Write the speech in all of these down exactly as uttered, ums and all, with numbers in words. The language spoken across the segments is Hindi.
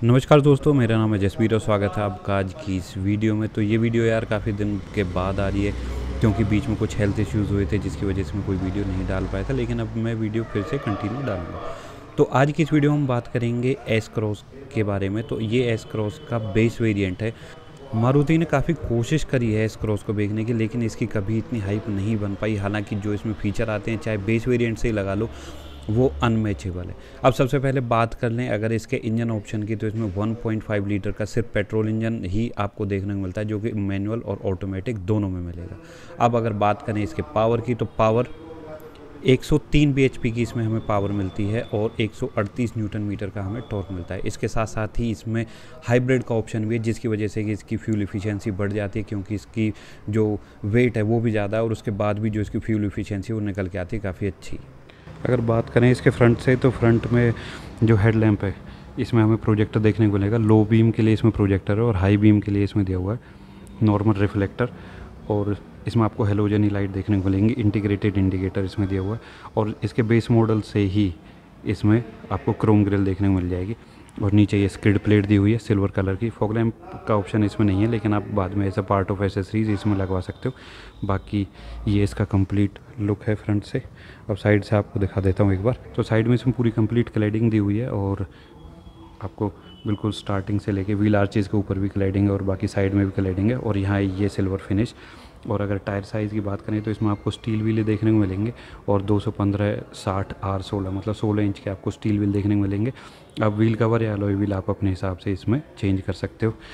नमस्कार दोस्तों, मेरा नाम है जसवीर और स्वागत है आपका आज की इस वीडियो में। तो ये वीडियो यार काफ़ी दिन के बाद आ रही है क्योंकि बीच में कुछ हेल्थ इश्यूज़ हुए थे जिसकी वजह से मैं कोई वीडियो नहीं डाल पाया था, लेकिन अब मैं वीडियो फिर से कंटिन्यू डालूंगा। तो आज की इस वीडियो में हम बात करेंगे एस क्रॉस के बारे में। तो ये एस क्रॉस का बेस वेरिएंट है। मारुति ने काफ़ी कोशिश करी है एस क्रॉस को बेचने की, लेकिन इसकी कभी इतनी हाइप नहीं बन पाई। हालांकि जो इसमें फीचर आते हैं, चाहे बेस वेरिएंट से ही लगा लो, वो अनमैचेबल है। अब सबसे पहले बात कर लें अगर इसके इंजन ऑप्शन की, तो इसमें वन पॉइंट फाइव लीटर का सिर्फ पेट्रोल इंजन ही आपको देखने को मिलता है, जो कि मैनुअल और ऑटोमेटिक दोनों में मिलेगा। अब अगर बात करें इसके पावर की, तो पावर एक सौ तीन बीएचपी की इसमें हमें पावर मिलती है और एक सौ अड़तीस न्यूटन मीटर का हमें टॉर्क मिलता है। इसके साथ साथ ही इसमें हाइब्रिड का ऑप्शन भी है, जिसकी वजह से कि इसकी फ्यूल इफिशिएंसी बढ़ जाती है, क्योंकि इसकी जो वेट है वो भी ज़्यादा है और उसके बाद भी जो इसकी फ्यूल इफिशिएंसी वो निकल के आती है काफ़ी अच्छी। अगर बात करें इसके फ्रंट से, तो फ्रंट में जो हेडलैम्प है इसमें हमें प्रोजेक्टर देखने को मिलेगा। लो बीम के लिए इसमें प्रोजेक्टर है और हाई बीम के लिए इसमें दिया हुआ है नॉर्मल रिफ्लेक्टर, और इसमें आपको हेलोजन लाइट देखने को मिलेंगी। इंटीग्रेटेड इंडिकेटर इसमें दिया हुआ है और इसके बेस मॉडल से ही इसमें आपको क्रोम ग्रिल देखने को मिल जाएगी। और नीचे ये स्किड प्लेट दी हुई है सिल्वर कलर की। फॉग लैम्प का ऑप्शन इसमें नहीं है, लेकिन आप बाद में as a part of accessories इसमें लगवा सकते हो। बाकी ये इसका कंप्लीट लुक है फ्रंट से। अब साइड से आपको दिखा देता हूँ एक बार। तो साइड में इसमें पूरी कंप्लीट क्लैडिंग दी हुई है और आपको बिल्कुल स्टार्टिंग से लेके व्हील आर्चेज़ के ऊपर भी क्लैडिंग है और बाकी साइड में भी क्लैडिंग है, और यहाँ ये सिल्वर फिनिश। और अगर टायर साइज़ की बात करें तो इसमें आपको स्टील व्हील देखने को मिलेंगे और दो सौ पंद्रह साठ आर सोलह मतलब सोलह इंच के आपको स्टील व्हील देखने को मिलेंगे। अब व्हील कवर या अलॉय व्हील आप अपने हिसाब से इसमें चेंज कर सकते हो।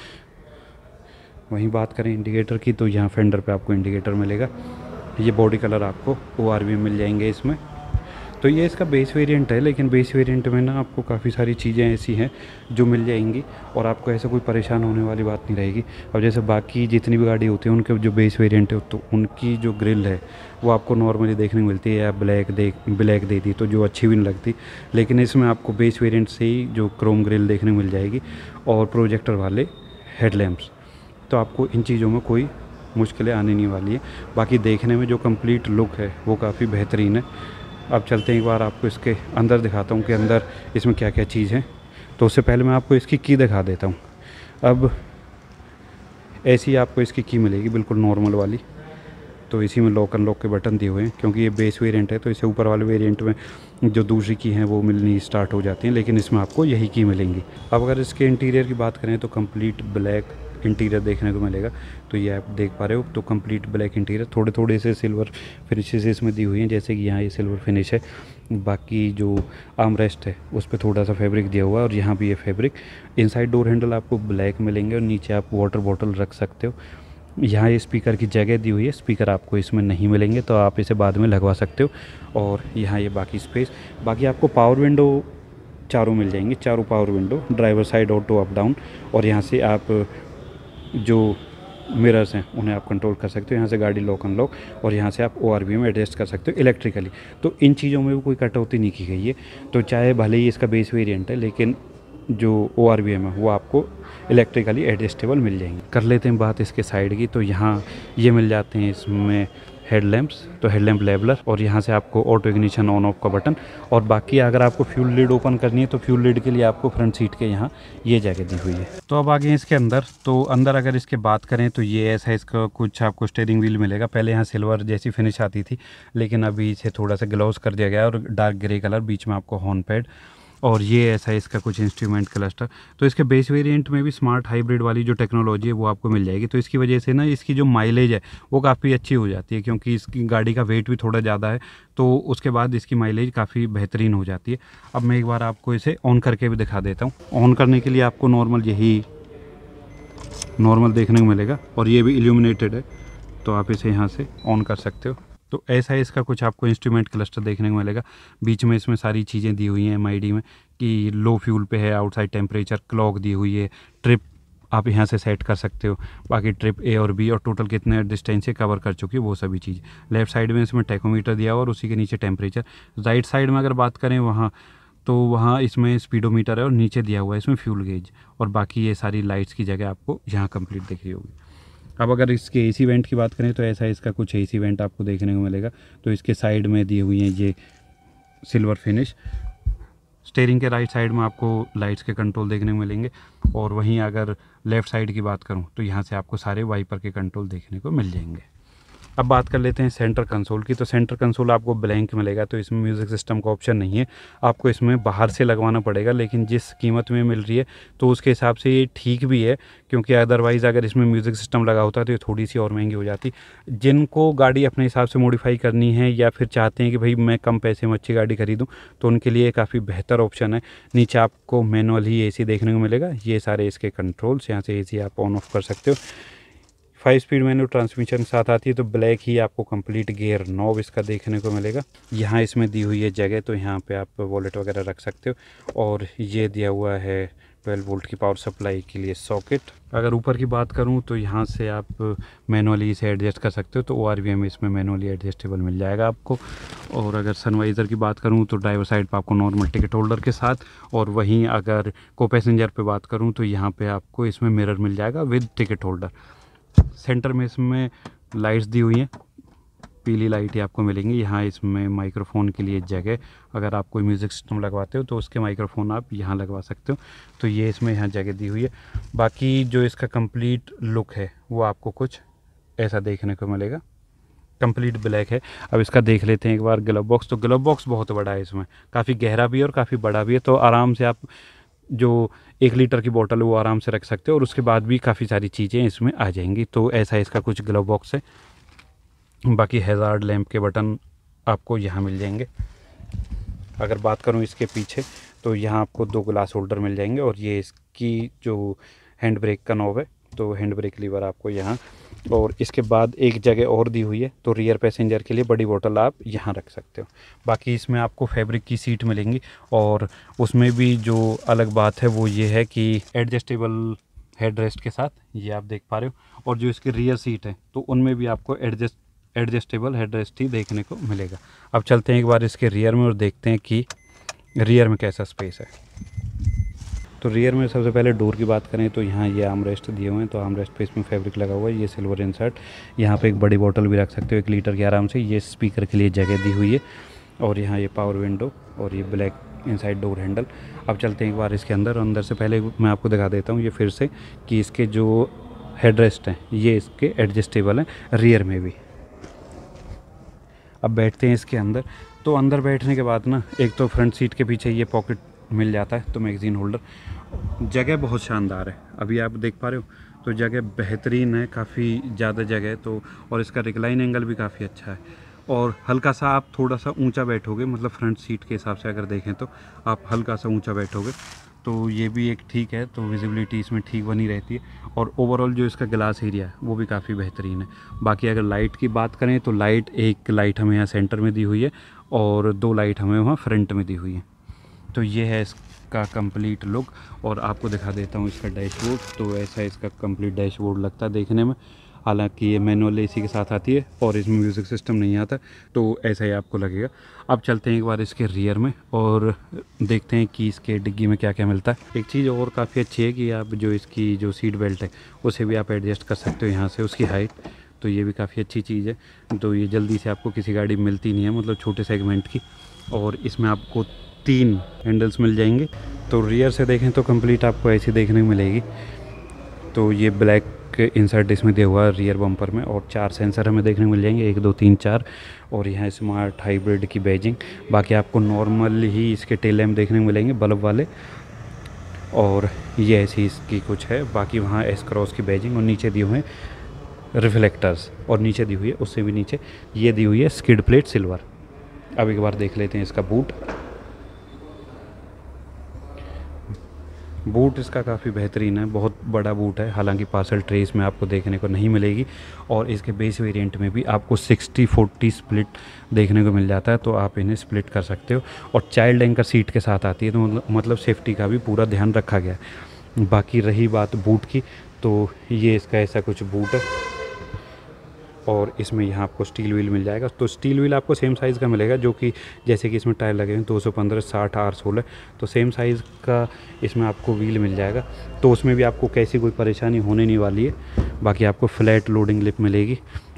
वहीं बात करें इंडिकेटर की, तो यहाँ फेंडर पे आपको इंडिकेटर मिलेगा। ये बॉडी कलर आपको ओ आर वी मिल जाएंगे इसमें। तो ये इसका बेस वेरिएंट है, लेकिन बेस वेरिएंट में ना आपको काफ़ी सारी चीज़ें ऐसी हैं जो मिल जाएंगी और आपको ऐसा कोई परेशान होने वाली बात नहीं रहेगी। अब जैसे बाकी जितनी भी गाड़ी होती है उनके जो बेस वेरिएंट है, तो उनकी जो ग्रिल है वो आपको नॉर्मली देखने को मिलती है या ब्लैक दे ब्लैक दे दी, तो जो अच्छी भी नहीं लगती। लेकिन इसमें आपको बेस वेरिएंट से ही जो क्रोम ग्रिल देखने को मिल जाएगी और प्रोजेक्टर वाले हेडलैम्प्स। तो आपको इन चीज़ों में कोई मुश्किलें आने नहीं वाली है। बाकी देखने में जो कंप्लीट लुक है वो काफ़ी बेहतरीन है। अब चलते हैं एक बार आपको इसके अंदर दिखाता हूँ कि अंदर इसमें क्या क्या चीज़ है। तो उससे पहले मैं आपको इसकी की दिखा देता हूँ। अब ऐसी आपको इसकी की मिलेगी बिल्कुल नॉर्मल वाली। तो इसी में लॉक अनलॉक के बटन दिए हुए हैं, क्योंकि ये बेस वेरिएंट है तो इसे ऊपर वाले वेरिएंट में जो दूसरी की हैं वो मिलनी स्टार्ट हो जाती हैं, लेकिन इसमें आपको यही की मिलेंगी। अब अगर इसके इंटीरियर की बात करें तो कंप्लीट ब्लैक इंटीरियर देखने को मिलेगा। तो ये आप देख पा रहे हो, तो कंप्लीट ब्लैक इंटीरियर, थोड़े थोड़े से सिल्वर फिनिशेस इसमें दी हुई हैं, जैसे कि यहाँ ये सिल्वर फिनिश है। बाकी जो आर्म रेस्ट है उस पर थोड़ा सा फैब्रिक दिया हुआ है और यहाँ भी ये फैब्रिक। इनसाइड डोर हैंडल आपको ब्लैक मिलेंगे और नीचे आप वाटर बॉटल रख सकते हो। यहाँ ये स्पीकर की जगह दी हुई है, स्पीकर आपको इसमें नहीं मिलेंगे, तो आप इसे बाद में लगवा सकते हो। और यहाँ ये बाकी स्पेस, बाकी आपको पावर विंडो चारों मिल जाएंगी, चारों power window, driver side auto up down, और यहाँ से आप जो मिरर्स हैं उन्हें आप कंट्रोल कर सकते हो। यहाँ से गाड़ी लॉक अनलॉक, और यहाँ से आप ओ आर वी में एडजस्ट कर सकते हो इलेक्ट्रिकली। तो इन चीज़ों में भी कोई कटौती नहीं की गई है। तो चाहे भले ही इसका बेस वेरिएंट है, लेकिन जो ओ आर वी एम है वो आपको इलेक्ट्रिकली एडजस्टेबल मिल जाएंगे। कर लेते हैं बात इसके साइड की। तो यहाँ ये मिल जाते हैं इसमें हेडलैम्प्स, तो हेडलैम्प लेबलर, और यहाँ से आपको ऑटो इग्निशन ऑन ऑफ का बटन। और बाकी अगर आपको फ्यूल लिड ओपन करनी है तो फ्यूल लिड के लिए आपको फ्रंट सीट के यहाँ ये जगह दी हुई है। तो अब आगे इसके अंदर, तो अंदर अगर इसके बात करें तो ये ऐसा इसका कुछ आपको स्टीयरिंग व्हील मिलेगा। पहले यहाँ सिल्वर जैसी फिनिश आती थी, लेकिन अभी इसे थोड़ा सा ग्लॉस कर दिया गया और डार्क ग्रे कलर, बीच में आपको हॉर्न पैड, और ये ऐसा इसका कुछ इंस्ट्रूमेंट क्लस्टर। तो इसके बेस वेरिएंट में भी स्मार्ट हाइब्रिड वाली जो टेक्नोलॉजी है वो आपको मिल जाएगी। तो इसकी वजह से ना इसकी जो माइलेज है वो काफ़ी अच्छी हो जाती है, क्योंकि इसकी गाड़ी का वेट भी थोड़ा ज़्यादा है, तो उसके बाद इसकी माइलेज काफ़ी बेहतरीन हो जाती है। अब मैं एक बार आपको इसे ऑन करके भी दिखा देता हूँ। ऑन करने के लिए आपको नॉर्मल यही नॉर्मल देखने को मिलेगा, और ये भी इल्यूमिनेटेड है, तो आप इसे यहाँ से ऑन कर सकते हो। तो ऐसा है इसका कुछ आपको इंस्ट्रूमेंट क्लस्टर देखने को मिलेगा। बीच में इसमें सारी चीज़ें दी हुई हैं एम आई डी में, कि लो फ्यूल पे है, आउटसाइड टेम्परेचर, क्लॉक दी हुई है, ट्रिप आप यहाँ से सेट कर सकते हो, बाकी ट्रिप ए और बी, और टोटल कितने डिस्टेंस से कवर कर चुकी है वो सभी चीज़। लेफ्ट साइड में इसमें टैकोमीटर दिया हुआ और उसी के नीचे टेम्परेचर। राइट साइड में अगर बात करें वहाँ, तो वहाँ इसमें स्पीडोमीटर है और नीचे दिया हुआ है इसमें फ्यूल गेज, और बाकी ये सारी लाइट्स की जगह आपको यहाँ कंप्लीट दिख रही होगी। अब अगर इसके एसी वेंट की बात करें तो ऐसा इसका कुछ एसी वेंट आपको देखने को मिलेगा। तो इसके साइड में दी हुई हैं ये सिल्वर फिनिश, स्टीयरिंग के राइट साइड में आपको लाइट्स के कंट्रोल देखने को मिलेंगे। और वहीं अगर लेफ़्ट साइड की बात करूं तो यहाँ से आपको सारे वाइपर के कंट्रोल देखने को मिल जाएंगे। अब बात कर लेते हैं सेंटर कंसोल की। तो सेंटर कंसोल आपको ब्लैंक मिलेगा, तो इसमें म्यूज़िक सिस्टम का ऑप्शन नहीं है, आपको इसमें बाहर से लगवाना पड़ेगा। लेकिन जिस कीमत में मिल रही है तो उसके हिसाब से ये ठीक भी है, क्योंकि अदरवाइज़ अगर इसमें म्यूज़िक सिस्टम लगा होता तो ये थोड़ी सी और महंगी हो जाती। जिनको गाड़ी अपने हिसाब से मॉडिफाई करनी है या फिर चाहते हैं कि भाई मैं कम पैसे में अच्छी गाड़ी खरीदूँ, तो उनके लिए काफ़ी बेहतर ऑप्शन है। नीचे आपको मैनुअल ही ए सी देखने को मिलेगा, ये सारे इसके कंट्रोल्स, यहाँ से ए सी आप ऑन ऑफ कर सकते हो। फाइव स्पीड मैनुअल ट्रांसमिशन के साथ आती है। तो ब्लैक ही आपको कंप्लीट गियर नॉब इसका देखने को मिलेगा। यहाँ इसमें दी हुई है जगह, तो यहाँ पे आप वॉलेट वगैरह रख सकते हो। और ये दिया हुआ है ट्वेल्व वोल्ट की पावर सप्लाई के लिए सॉकेट। अगर ऊपर की बात करूँ तो यहाँ से आप मैनुअली इसे एडजस्ट कर सकते हो, तो ओ आर वी एम इसमें मैनुअली एडजस्टेबल मिल जाएगा आपको। और अगर सनवाइज़र की बात करूँ तो ड्राइवर साइड पर आपको नॉर्मल टिकट होल्डर के साथ, और वहीं अगर को पैसेंजर पे बात करूँ तो यहाँ पे आपको इसमें मिरर मिल जाएगा विद टिकट होल्डर। सेंटर में इसमें लाइट्स दी हुई हैं, पीली लाइट ही आपको मिलेंगी। यहाँ इसमें माइक्रोफोन के लिए जगह, अगर आप कोई म्यूज़िक सिस्टम लगवाते हो तो उसके माइक्रोफोन आप यहाँ लगवा सकते हो, तो ये इसमें यहाँ जगह दी हुई है। बाकी जो इसका कंप्लीट लुक है वो आपको कुछ ऐसा देखने को मिलेगा, कंप्लीट ब्लैक है। अब इसका देख लेते हैं एक बार ग्लव बॉक्स। तो ग्लव बॉक्स बहुत बड़ा है, इसमें काफ़ी गहरा भी है और काफ़ी बड़ा भी है, तो आराम से आप जो एक लीटर की बोतल है वो आराम से रख सकते हो, और उसके बाद भी काफ़ी सारी चीज़ें इसमें आ जाएंगी। तो ऐसा इसका कुछ ग्लव बॉक्स है। बाकी हैज़ार्ड लैंप के बटन आपको यहाँ मिल जाएंगे। अगर बात करूँ इसके पीछे तो यहाँ आपको दो ग्लास होल्डर मिल जाएंगे, और ये इसकी जो हैंड ब्रेक का नॉब है, तो हैंड ब्रेक लीवर आपको यहाँ। और इसके बाद एक जगह और दी हुई है, तो रियर पैसेंजर के लिए बड़ी बोतल आप यहाँ रख सकते हो। बाकी इसमें आपको फैब्रिक की सीट मिलेंगी, और उसमें भी जो अलग बात है वो ये है कि एडजस्टेबल हेड रेस्ट के साथ, ये आप देख पा रहे हो। और जो इसकी रियर सीट है तो उनमें भी आपको एडजस्ट एडजस्टेबल हेड रेस्ट ही देखने को मिलेगा। अब चलते हैं एक बार इसके रियर में और देखते हैं कि रियर में कैसा स्पेस है। तो रियर में सबसे पहले डोर की बात करें तो यहाँ ये आर्म रेस्ट दिए हुए हैं, तो आर्म रेस्ट पे इसमें फैब्रिक लगा हुआ है, ये सिल्वर इंसर्ट। यहाँ पे एक बड़ी बोतल भी रख सकते हो एक लीटर की आराम से। ये स्पीकर के लिए जगह दी हुई है, और यहाँ ये पावर विंडो, और ये ब्लैक इनसाइड डोर हैंडल। अब चलते हैं एक बार इसके अंदर। अंदर से पहले मैं आपको दिखा देता हूँ ये फिर से कि इसके जो हेड रेस्ट हैं ये इसके एडजस्टेबल हैं रियर में भी। अब बैठते हैं इसके अंदर। तो अंदर बैठने के बाद ना, एक तो फ्रंट सीट के पीछे ये पॉकेट मिल जाता है, तो मैगज़ीन होल्डर। जगह बहुत शानदार है, अभी आप देख पा रहे हो, तो जगह बेहतरीन है, काफ़ी ज़्यादा जगह है। तो और इसका रिक्लाइन एंगल भी काफ़ी अच्छा है, और हल्का सा आप थोड़ा सा ऊंचा बैठोगे, मतलब फ्रंट सीट के हिसाब से अगर देखें तो आप हल्का सा ऊंचा बैठोगे, तो ये भी एक ठीक है, तो विजिबिलिटी इसमें ठीक बनी रहती है। और ओवरऑल जो इसका ग्लास एरिया है वो भी काफ़ी बेहतरीन है। बाकी अगर लाइट की बात करें तो लाइट, एक लाइट हमें यहाँ सेंटर में दी हुई है, और दो लाइट हमें वहाँ फ्रंट में दी हुई है। तो ये है इसका कंप्लीट लुक। और आपको दिखा देता हूँ इसका डैशबोर्ड। तो ऐसा इसका कंप्लीट डैशबोर्ड लगता है देखने में, हालांकि ये मैनुअल एसी के साथ आती है और इसमें म्यूज़िक सिस्टम नहीं आता, तो ऐसा ही आपको लगेगा। अब चलते हैं एक बार इसके रियर में और देखते हैं कि इसके डिग्गी में क्या क्या मिलता है। एक चीज़ और काफ़ी अच्छी है कि आप जो इसकी जो सीट बेल्ट है उसे भी आप एडजस्ट कर सकते हो यहाँ से, उसकी हाइट, तो ये भी काफ़ी अच्छी चीज़ है। तो ये जल्दी से आपको किसी गाड़ी में मिलती नहीं है, मतलब छोटे सेगमेंट की। और इसमें आपको तीन हैंडल्स मिल जाएंगे। तो रियर से देखें तो कंप्लीट आपको ऐसी देखने को मिलेगी। तो ये ब्लैक इंसर्ट इसमें दिया हुआ है रियर बम्पर में, और चार सेंसर हमें देखने को मिल जाएंगे, एक दो तीन चार। और यहाँ स्मार्ट हाइब्रिड की बैजिंग। बाकी आपको नॉर्मल ही इसके टेल लैम्प देखने को मिलेंगे बल्ब वाले, और ये ऐसी इसकी कुछ है। बाकी वहाँ एस क्रॉस की बैजिंग, और नीचे दिए हुए हैं रिफ्लेक्टर्स, और नीचे दी हुई है उससे भी नीचे ये दी हुई है स्किड प्लेट सिल्वर। अब एक बार देख लेते हैं इसका बूट। बूट इसका काफ़ी बेहतरीन है, बहुत बड़ा बूट है, हालांकि पार्सल ट्रे इसमें आपको देखने को नहीं मिलेगी। और इसके बेस वेरिएंट में भी आपको सिक्सटी फोर्टी स्प्लिट देखने को मिल जाता है, तो आप इन्हें स्प्लिट कर सकते हो। और चाइल्ड एंकर सीट के साथ आती है, तो मतलब सेफ्टी का भी पूरा ध्यान रखा गया है। बाकी रही बात बूट की, तो ये इसका ऐसा कुछ बूट है, और इसमें यहाँ आपको स्टील व्हील मिल जाएगा। तो स्टील व्हील आपको सेम साइज़ का मिलेगा, जो कि जैसे कि इसमें टायर लगे हैं दो सौ पंद्रह साठ आर सोलह, तो सेम साइज़ का इसमें आपको व्हील मिल जाएगा। तो उसमें भी आपको कैसी कोई परेशानी होने नहीं वाली है। बाकी आपको फ्लैट लोडिंग लिप मिलेगी,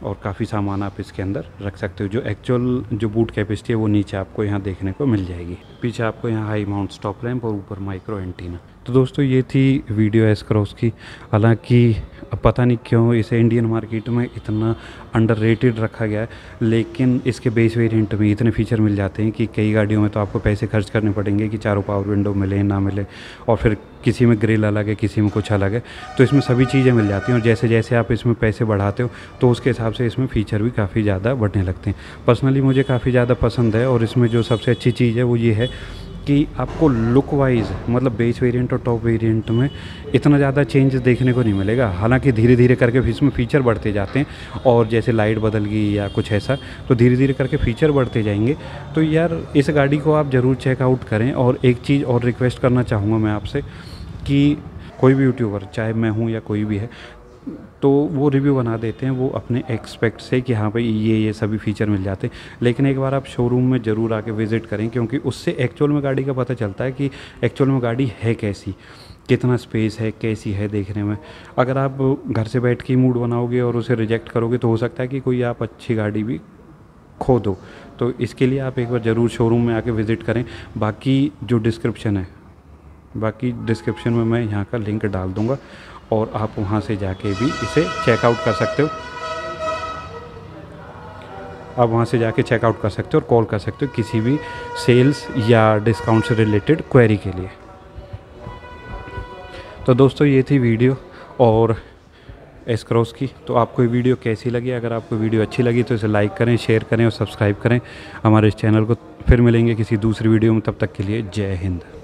और काफ़ी सामान आप इसके अंदर रख सकते हो। जो एक्चुअल जो बूट कैपेसिटी है वो नीचे आपको यहाँ देखने को मिल जाएगी। पीछे आपको यहाँ हाई माउंट स्टॉप लैंप और ऊपर माइक्रो एंटीना। तो दोस्तों ये थी वीडियो एस क्रॉस की। हालांकि अब पता नहीं क्यों इसे इंडियन मार्केट में इतना अंडररेटेड रखा गया है, लेकिन इसके बेस वेरिएंट में इतने फीचर मिल जाते हैं कि कई गाड़ियों में तो आपको पैसे खर्च करने पड़ेंगे कि चारों पावर विंडो मिले ना मिले, और फिर किसी में ग्रिल अलग है, किसी में कुछ अलग है। तो इसमें सभी चीज़ें मिल जाती हैं, और जैसे जैसे आप इसमें पैसे बढ़ाते हो तो उसके हिसाब से इसमें फ़ीचर भी काफ़ी ज़्यादा बढ़ने लगते हैं। पर्सनली मुझे काफ़ी ज़्यादा पसंद है, और इसमें जो सबसे अच्छी चीज़ है वो ये है कि आपको लुक वाइज मतलब बेस वेरिएंट और टॉप वेरिएंट में इतना ज़्यादा चेंज देखने को नहीं मिलेगा। हालांकि धीरे धीरे करके इसमें फ़ीचर बढ़ते जाते हैं, और जैसे लाइट बदल गई या कुछ ऐसा तो धीरे धीरे करके फ़ीचर बढ़ते जाएंगे। तो यार इस गाड़ी को आप ज़रूर चेकआउट करें। और एक चीज़ और रिक्वेस्ट करना चाहूँगा मैं आपसे कि कोई भी यूट्यूबर, चाहे मैं हूँ या कोई भी है, तो वो रिव्यू बना देते हैं वो अपने एक्सपेक्ट से कि हाँ भाई ये ये सभी फीचर मिल जाते हैं। लेकिन एक बार आप शोरूम में ज़रूर आके विज़िट करें, क्योंकि उससे एक्चुअल में गाड़ी का पता चलता है कि एक्चुअल में गाड़ी है कैसी, कितना स्पेस है, कैसी है देखने में। अगर आप घर से बैठ के मूड बनाओगे और उसे रिजेक्ट करोगे तो हो सकता है कि कोई आप अच्छी गाड़ी भी खो दो। तो इसके लिए आप एक बार ज़रूर शोरूम में आके विज़िट करें। बाकी जो डिस्क्रिप्शन है, बाकी डिस्क्रिप्शन में मैं यहाँ का लिंक डाल दूँगा, और आप वहाँ से जाके भी इसे चेकआउट कर सकते हो। आप वहाँ से जाके चेकआउट कर सकते हो और कॉल कर सकते हो किसी भी सेल्स या डिस्काउंट से रिलेटेड क्वेरी के लिए। तो दोस्तों ये थी वीडियो और एस क्रॉस की। तो आपको ये वीडियो कैसी लगी? अगर आपको वीडियो अच्छी लगी तो इसे लाइक करें, शेयर करें और सब्सक्राइब करें हमारे इस चैनल को। फिर मिलेंगे किसी दूसरी वीडियो में, तब तक के लिए जय हिंद।